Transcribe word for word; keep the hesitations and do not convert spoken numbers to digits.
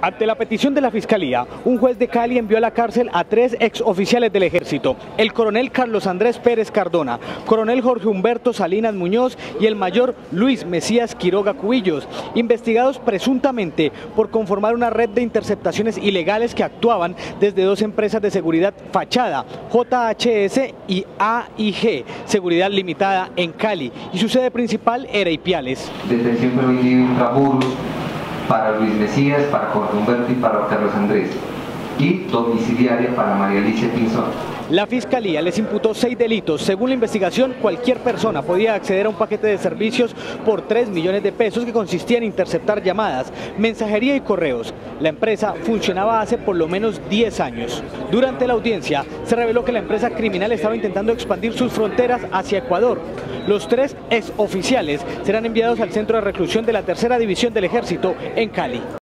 Ante la petición de la Fiscalía, un juez de Cali envió a la cárcel a tres exoficiales del Ejército, el coronel Carlos Andrés Pérez Cardona, coronel Jorge Humberto Salinas Muñoz y el mayor Luis Mesías Quiroga Cubillos, investigados presuntamente por conformar una red de interceptaciones ilegales que actuaban desde dos empresas de seguridad fachada, J H S y A I G, Seguridad Limitada en Cali, y su sede principal era Ipiales. Detención preventiva intramuros para Luis Mesías, para Jorge Humberto y para Carlos Andrés, y domiciliaria para María Alicia Pinzón. La Fiscalía les imputó seis delitos. Según la investigación, cualquier persona podía acceder a un paquete de servicios por tres millones de pesos que consistía en interceptar llamadas, mensajería y correos. La empresa funcionaba hace por lo menos diez años. Durante la audiencia se reveló que la empresa criminal estaba intentando expandir sus fronteras hacia Ecuador. Los tres exoficiales serán enviados al centro de reclusión de la tercera división del Ejército en Cali.